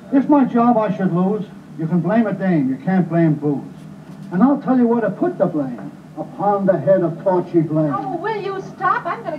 If my job I should lose, you can blame a dame, you can't blame booze. And I'll tell you where to put the blame. Upon the head of Torchy Blame. Oh, will you stop? I'm